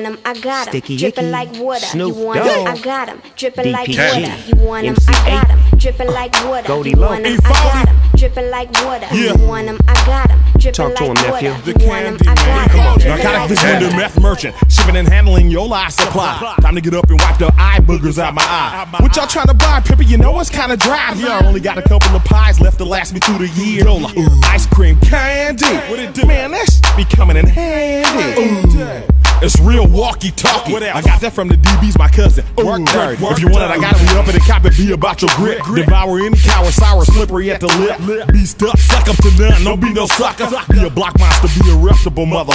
them, I got them. Sticky Dripping Icky, like water. Snoop You want them, Dogg, I got them. Dripping like DPG, water. You want them, I got them. Dripping like water. Goldie You Low. want them, I got them. Dripping like water. You want them, I got them. Dripping Talk to like him, water. nephew. You want them, I got them. Narcotic vendor, meth merchant, shipping and handling your life supply. Time to get up and wipe the eye boogers out my eye. What y'all trying to buy, Pippa? You know it's kinda dry here. I only got a couple of pies left to last me through the year. Ice cream candy, man, that shit be coming in handy. It's real walkie-talkie. I got that from the DB's, my cousin. Work dirty. If you want it, I gotta be up in the cop and be about your grit. Devour any cow, sour, slippery at the lip. Be stuck, suck up to none, don't be no sucker. Be a block monster, be a reputable mother.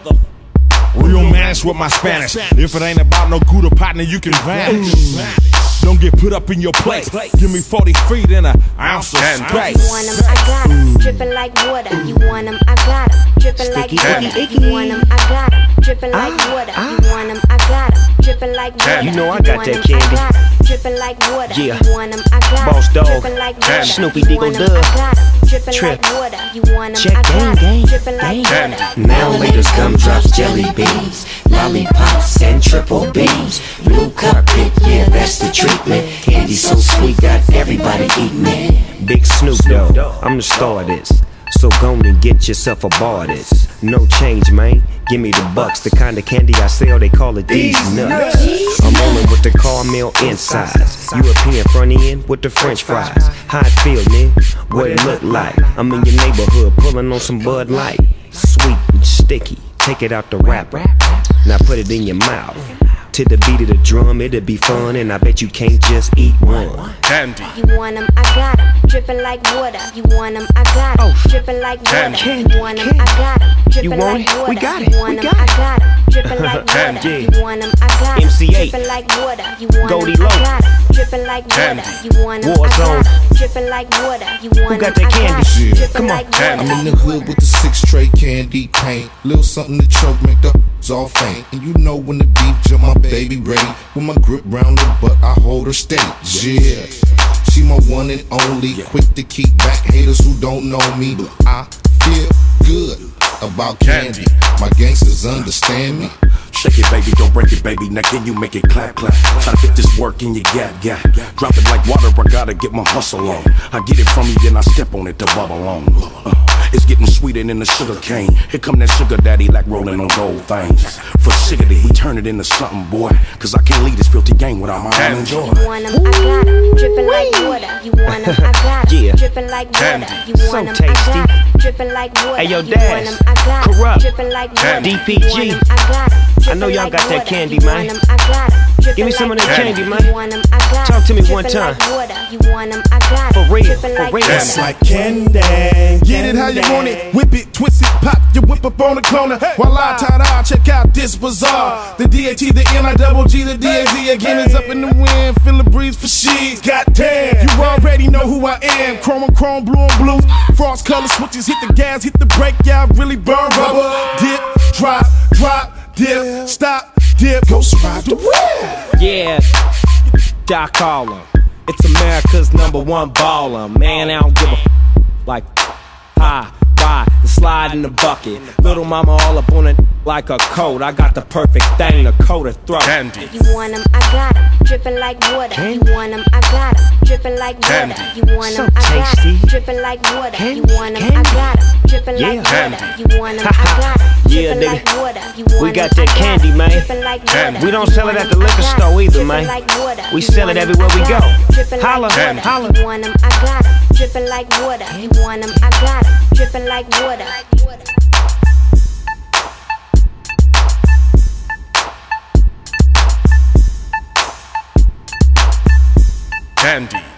Real manish with my Spanish. If it ain't about no good partner, you can vanish. Don't get put up in your place. Give me 40 feet and an ounce of space. You want them, I got them. Dripping like water. You want them, I got them. Dripping like water. You want them, I got them. Dripping like water. You want them, I got them. Dripping like water. You know I got that candy. Dripping like water. Yeah. You want them, I got them. Boss Dog. Dripping like water. Snoopy You Diggle want them, Dub. I got them. Dripping Trip. like water. You want them, Check I got gang, them. Dripping like gang. water. Now laters, gumdrops, jelly beans, lollipops, and triple beans. Blue carpet, yeah, that's the treatment. Candy so sweet, got everybody eating it. Big Snoop Dogg, I'm the star of this. So go and get yourself a bar of this. No change, man. Give me the bucks. The kind of candy I sell, they call it these nuts. I'm rolling with the caramel insides. European front end with the French fries. How it feel, nigga? What it look like? I'm in your neighborhood pulling on some Bud Light. Sweet and sticky. Take it out the wrapper. Now put it in your mouth. To the beat of the drum, it'll be fun, and I bet you can't just eat one. Candy. You want them, I got them. Dripping like water. You want them, I got them. Dripping like water. You want them, I got them. Dripping like water. We got it. You want them, I got them. Dripping like water. You want them, I got them. MC8. Dripping like water. You want Goldie them, Low. I got them. Dripping like water. You want them, I Warzone. got them. Dripping like water. You want Who got them, that I candy? got them. Yeah. Dripping Come on. like water. I'm in the hood with the 6 tray candy paint. Little something to choke, make the all faint. And you know when the beef jump, my baby ready. With my grip round her butt, I hold her steady. Yeah, she my one and only. Quick to keep back haters who don't know me. I feel good about candy. My gangsters understand me. Shake it, baby, don't break it, baby. Now can you make it clap, clap? Try to fit this work in your gap. Drop it like water, I gotta get my hustle on. I get it from you, then I step on it to bubble on. It's getting sweeter than the sugar cane. Here come that sugar daddy like rolling on gold things. For sickety, we turn it into something, boy. Cause I can't leave this filthy game without my own joy. You want them, I got them. Dripping like water. You want them, I got them. Yeah. Dripping like water. You So want them, I tasty. got them. Dripping like water. Hey, yo, You Dash. want them, I got them. Corrupt. Dripping like water. DPG. You want them, I got them. I know y'all got that candy, You man. want them, I got them. Give me some of that Dripping candy, like man. water. You want them, I got Talk to me them. one Dripping time. like water. You want them, I got For them. real, Dripping for like real. water. It's like candy. Get it how you want it. Whip it, twist it, pop your whip up on the corner. While I tie-dye, check out this bazaar. The DAT, the NIGG, the DAZ again is up in the wind. Feel the breeze for sheets. Goddamn, you already know who I am. Chrome on chrome, blue on blue. Frost color switches, hit the gas, hit the brake. Yeah, I really burn rubber. Dip, drop, dip, stop, dip. Ghost ride the wheel. Yeah, Doc Harlem. It's America's #1 baller. Man, I don't give a like high, ride, the slide in the bucket. Little mama all up on it like a coat. I got the perfect thing to coat her throat. Candy. You want them, I got them. Dripping like water. You want them, I got them. Dripping like water. You want them, I got them. Dripping like water. You want them, I got them. Dripping like water. You want them, I got them. Yeah, Dripping nigga. like water. You We want got them, that I got candy, them. man. Dripping like water. We don't You sell it want at the them, I liquor got store them. either, Dripping man. like water. We You sell want it them, everywhere I we got go. them. Dripping like Holla, water. holla. You want them, I got them. Dripping like water. You want them, I got them. Dripping like water. Candy.